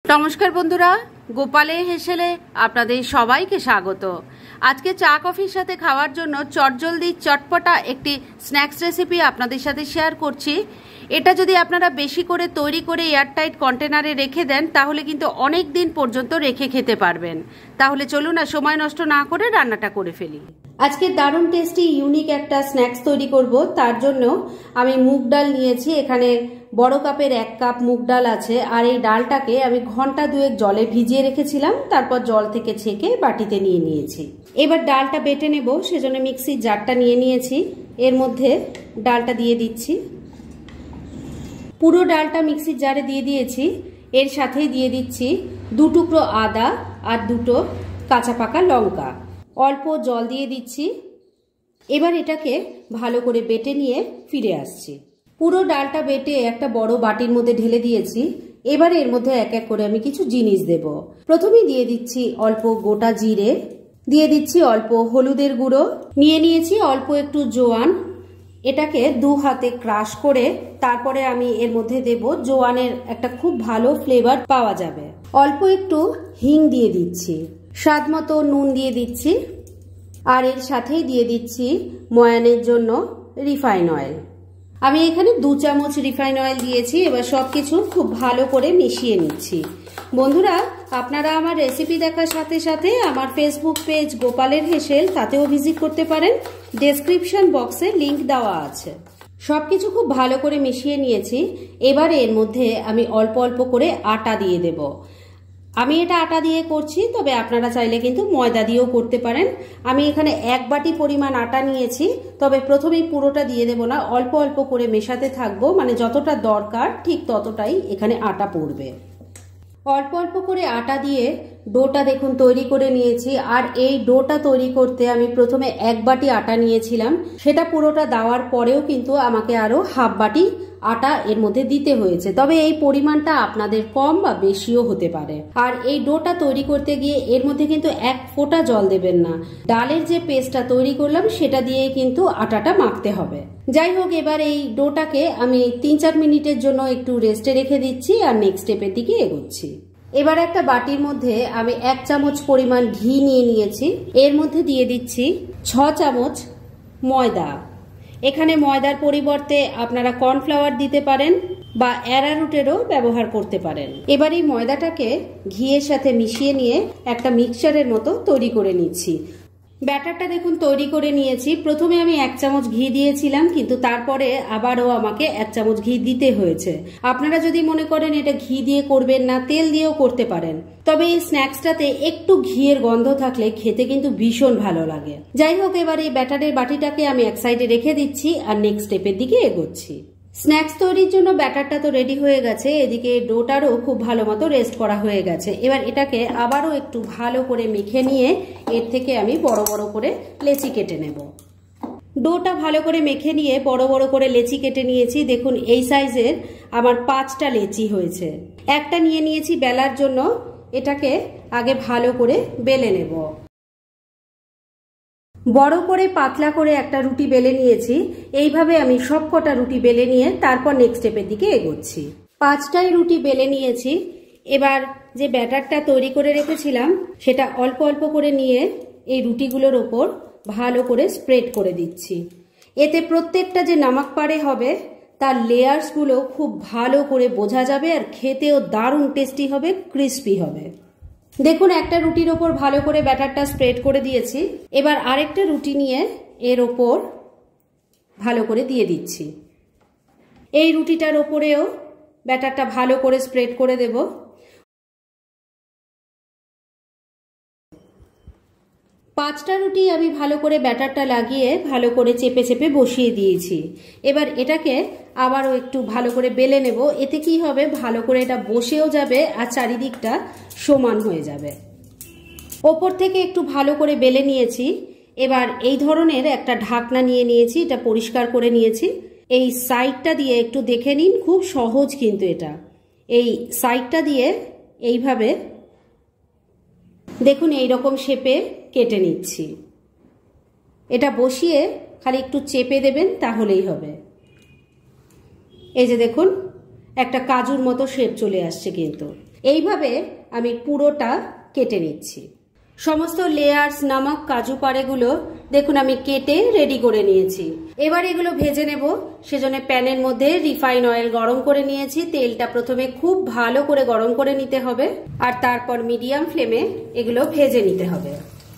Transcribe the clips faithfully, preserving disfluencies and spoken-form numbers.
নমস্কার বন্ধুরা, গোপালে হেসেলে আপনাদের সবাইকে স্বাগত। আজকে চা কফির সাথে খাওয়ার জন্য চটজলদি চটপটা একটি স্ন্যাক্স রেসিপি আপনাদের সাথে শেয়ার করছি। এটা যদি আপনারা বেশি করে তৈরি করে এয়ারটাইট কন্টেনারে রেখে দেন তাহলে কিন্তু অনেক দিন পর্যন্ত রেখে খেতে পারবেন। তাহলে চলুন না সময় নষ্ট না করে রান্নাটা করে ফেলি। আজকে দারুণ টেস্টি ইউনিক একটা স্ন্যাক্স তৈরি করব। তার জন্য আমি মুগ ডাল নিয়েছি। এখানে বড় কাপের এক কাপ মুগ ডাল আছে, আর এই ডালটাকে আমি ঘন্টা দুয়েক জলে ভিজিয়ে রেখেছিলাম, তারপর জল থেকে ছেঁকে বাটিতে নিয়ে নিয়েছি। এবার ডালটা বেটে নেব, সেজন্য মিক্সির জারটা নিয়ে নিয়েছি। এর মধ্যে ডালটা দিয়ে দিচ্ছি। পুরো ডালটা মিক্সির জারে দিয়ে দিয়েছি। এর সাথেই দিয়ে দিচ্ছি দু টুকরো আদা আর দুটো কাঁচা পাকা লঙ্কা। অল্প জল দিয়ে দিচ্ছি। এবার এটাকে ভালো করে বেটে নিয়ে ফিরে আসছি। পুরো ডালটা বেটে একটা বড় বাটির মধ্যে ঢেলে দিয়েছি। এবার এর মধ্যে এক এক করে আমি কিছু জিনিস দেব। প্রথমেই দিয়ে দিচ্ছি অল্প গোটা জিরে, দিয়ে দিচ্ছি অল্প হলুদের গুঁড়ো, নিয়ে নিয়েছি অল্প একটু জোয়ান। এটাকে দু হাতে ক্রাশ করে তারপরে আমি এর মধ্যে দেব। জোয়ানের একটা খুব ভালো ফ্লেভার পাওয়া যাবে। অল্প একটু হিং দিয়ে দিচ্ছি, স্বাদ মতো নুন দিয়ে দিচ্ছি, আর এর সাথেই দিয়ে দিচ্ছি ময়ানের জন্য রিফাইন অয়েল। আমি এখানে দু চামচ রিফাইন অয়েল দিয়েছি। এবার সবকিছু খুব ভালো করে মিশিয়ে নিচ্ছি। বন্ধুরা, আপনারা আমার রেসিপি দেখার সাথে সাথে আমার ফেসবুক পেজ গোপালের হেসেল তাতেও ভিজিট করতে পারেন। ডেসক্রিপশন বক্সে লিংক দেওয়া আছে। সবকিছু খুব ভালো করে মিশিয়ে নিয়েছি। এবারে এর মধ্যে আমি অল্প অল্প করে আটা দিয়ে দেব। আমি এটা আটা দিয়ে করছি, তবে আপনারা চাইলে কিন্তু ময়দা দিয়েও করতে পারেন। আমি এখানে এক বাটি পরিমাণ আটা নিয়েছি, তবে প্রথমেই পুরোটা দিয়ে দেব না, অল্প অল্প করে মেশাতে থাকবো। মানে যতটা দরকার ঠিক ততটাই এখানে আটা পড়বে। অল্প অল্প করে আটা দিয়ে ডোটা দেখুন তৈরি করে নিয়েছি। আর এই ডোটা তৈরি করতে আমি প্রথমে এক বাটি আটা নিয়েছিলাম, সেটা পুরোটা দেওয়ার পরেও কিন্তু আমাকে আরো হাফ বাটি আটা এর মধ্যে দিতে হয়েছে। তবে এই পরিমাণটা আপনাদের কম বা বেশিও হতে পারে। আর এই ডোটা তৈরি করতে গিয়ে এর মধ্যে কিন্তু এক ফোঁটা জল দেবেন না। ডালের যে পেস্টটা তৈরি করলাম সেটা দিয়ে কিন্তু আটাটা মাখতে হবে। যাই হোক, এবার এই ডোটাকে আমি তিন চার মিনিটের জন্য একটু রেস্টে রেখে দিচ্ছি আর নেক্সট স্টেপের দিকে এগোচ্ছি। এবার একটা বাটির মধ্যে আমি এক চামচ পরিমাণ ঘি নিয়ে নিয়েছি। এর মধ্যে দিয়ে দিচ্ছি ছ চামচ ময়দা। এখানে ময়দার পরিবর্তে আপনারা কর্নফ্লাওয়ার দিতে পারেন বা অ্যারারুটেরও ব্যবহার করতে পারেন। এবার এই ময়দাটাকে ঘিয়ের সাথে মিশিয়ে নিয়ে একটা মিক্সচারের মতো তৈরি করে নিচ্ছি। ব্যাটারটা দেখুন তৈরি করে নিয়েছি। প্রথমে আমি এক চামচ ঘি দিয়েছিলাম, কিন্তু তারপরে আবারও আমাকে এক চামচ ঘি দিতে হয়েছে। আপনারা যদি মনে করেন এটা ঘি দিয়ে করবেন না, তেল দিয়েও করতে পারেন। তবে এই স্ন্যাক্সটাতে একটু ঘিয়ের গন্ধ থাকলে খেতে কিন্তু ভীষণ ভালো লাগে। যাই হোক, এবার এই ব্যাটারের বাটিটাকে আমি এক সাইডে রেখে দিচ্ছি আর নেক্সট স্টেপের দিকে এগোচ্ছি। স্ন্যাক্স তৈরির জন্য ব্যাটারটা তো রেডি হয়ে গেছে, এদিকে ডোটারও খুব ভালো মতো রেস্ট করা হয়ে গেছে। এবার এটাকে আবারও একটু ভালো করে মেখে নিয়ে এর থেকে আমি বড় বড় করে লেচি কেটে নেব। ডোটা ভালো করে মেখে নিয়ে বড় বড় করে লেচি কেটে নিয়েছি। দেখুন এই সাইজের আমার পাঁচটা লেচি হয়েছে। একটা নিয়ে নিয়েছি বেলার জন্য। এটাকে আগে ভালো করে বেলে নেব। বড় করে পাতলা করে একটা রুটি বেলে নিয়েছি। এইভাবে আমি সব কটা রুটি বেলে নিয়ে তারপর নেক্সট স্টেপের দিকে এগোচ্ছি। পাঁচটাই রুটি বেলে নিয়েছি। এবার যে ব্যাটারটা তৈরি করে রেখেছিলাম সেটা অল্প অল্প করে নিয়ে এই রুটিগুলোর ওপর ভালো করে স্প্রেড করে দিচ্ছি। এতে প্রত্যেকটা যে নামাক পাড়ে হবে তার লেয়ার্সগুলো খুব ভালো করে বোঝা যাবে, আর খেতেও দারুণ টেস্টি হবে, ক্রিস্পি হবে। দেখুন একটা রুটির ওপর ভালো করে ব্যাটারটা স্প্রেড করে দিয়েছি। এবার আরেকটা রুটি নিয়ে এর ওপর ভালো করে দিয়ে দিচ্ছি। এই রুটিটার ওপরেও ব্যাটারটা ভালো করে স্প্রেড করে দেব। পাঁচটা রুটি আমি ভালো করে ব্যাটারটা লাগিয়ে ভালো করে চেপে চেপে বসিয়ে দিয়েছি। এবার এটাকে আবারও একটু ভালো করে বেলে নেব। এতে কি হবে, ভালো করে এটা বসেও যাবে আর চারিদিকটা সমান হয়ে যাবে। ওপর থেকে একটু ভালো করে বেলে নিয়েছি। এবার এই ধরনের একটা ঢাকনা নিয়ে নিয়েছি, এটা পরিষ্কার করে নিয়েছি। এই সাইডটা দিয়ে একটু দেখে নিন, খুব সহজ কিন্তু এটা। এই সাইডটা দিয়ে এইভাবে দেখুন এইরকম শেপে কেটে নিচ্ছি। এটা বসিয়ে খালি একটু চেপে দেবেন, তাহলেই হবে। এই যে দেখুন একটা কাজুর মতো শেপ চলে আসছে। কিন্তু এইভাবে আমি পুরোটা কেটে নিচ্ছি। সমস্ত লেয়ার্স নামক কাজু পাড়েগুলো দেখুন আমি কেটে রেডি করে নিয়েছি। এবার এগুলো ভেজে নেব। সেজন্য প্যানের মধ্যে রিফাইন অয়েল গরম করে নিয়েছি। তেলটা প্রথমে খুব ভালো করে গরম করে নিতে হবে আর তারপর মিডিয়াম ফ্লেমে এগুলো ভেজে নিতে হবে।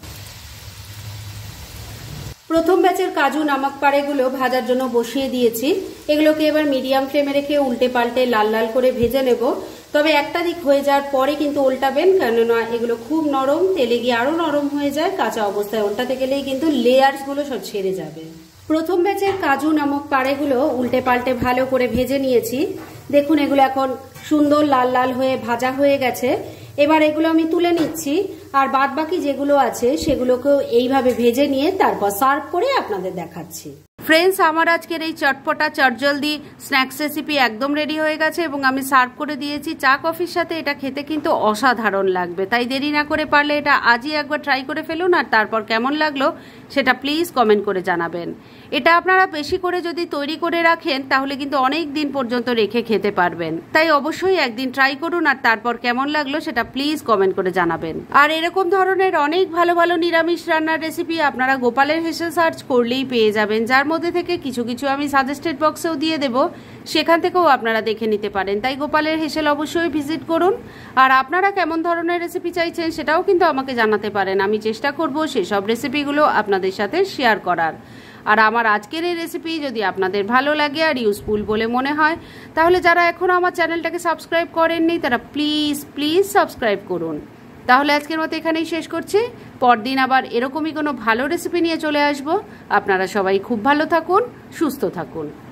প্রথম ব্যাচের কাজু নামক পাড়েগুলো ভাজার জন্য বসিয়ে দিয়েছি। এগুলোকে এবার মিডিয়াম ফ্লেমে রেখে উল্টে পাল্টে লাল লাল করে ভেজে নেব। তবে একটা দিক হয়ে যাওয়ার পরে কিন্তু উল্টাবেন, কেননা এগুলো খুব নরম, তেলে গিয়ে আরো নরম হয়ে যায়। কাঁচা অবস্থায় উল্টাতে গেলেই কিন্তু লেয়ার্স গুলো সব ছেড়ে যাবে। প্রথম ব্যাচের কাজু নামক পাড়েগুলো উল্টে পাল্টে ভালো করে ভেজে নিয়েছি। দেখুন এগুলো এখন সুন্দর লাল লাল হয়ে ভাজা হয়ে গেছে। এবার এগুলো আমি তুলে নিচ্ছি আর বাদ বাকি যেগুলো আছে সেগুলোকেও এইভাবে ভেজে নিয়ে তারপর সার্ভ করে আপনাদের দেখাচ্ছি। ফ্রেন্ডস, আমার আজকের এই চটপটা চটজলদি স্ন্যাক্স রেসিপি একদম রেডি হয়ে গেছে এবং আমি সার্ভ করে দিয়েছি। চা কফির সাথে এটা খেতে কিন্তু অসাধারণ লাগবে। তাই দেরি না করে পারলে এটা আজই একবার ট্রাই করে ফেলুন আর তারপর কেমন লাগলো সেটা প্লিজ কমেন্ট করে জানাবেন। এটা আপনারা বেশি করে যদি তৈরি করে রাখেন তাহলে কিন্তু অনেক দিন পর্যন্ত রেখে খেতে পারবেন। তাই অবশ্যই একদিন ট্রাই করুন আর তারপর কেমন লাগলো সেটা প্লিজ কমেন্ট করে জানাবেন। আর এরকম ধরনের অনেক ভালো ভালো নিরামিষ রান্নার রেসিপি আপনারা গোপালের হেসেল সার্চ করলেই পেয়ে যাবেন, যার মধ্যে থেকে কিছু কিছু আমি সাজেস্টেড বক্সেও দিয়ে দেব, সেখান থেকেও আপনারা দেখে নিতে পারেন। তাই গোপালের হেসেল অবশ্যই ভিজিট করুন। আর আপনারা কেমন ধরনের রেসিপি চাইছেন সেটাও কিন্তু আমাকে জানাতে পারেন। আমি চেষ্টা করব সেসব রেসিপিগুলো আপনাদের সাথে শেয়ার করার। আর আমার আজকের এই রেসিপি যদি আপনাদের ভালো লাগে আর ইউজফুল বলে মনে হয় তাহলে যারা এখনও আমার চ্যানেলটাকে সাবস্ক্রাইব করেননি তারা প্লিজ প্লিজ সাবস্ক্রাইব করুন। তাহলে আজকের মতো এখানেই শেষ করছি। পরদিন আবার এরকমই কোনো ভালো রেসিপি নিয়ে চলে আসব। আপনারা সবাই খুব ভালো থাকুন, সুস্থ থাকুন।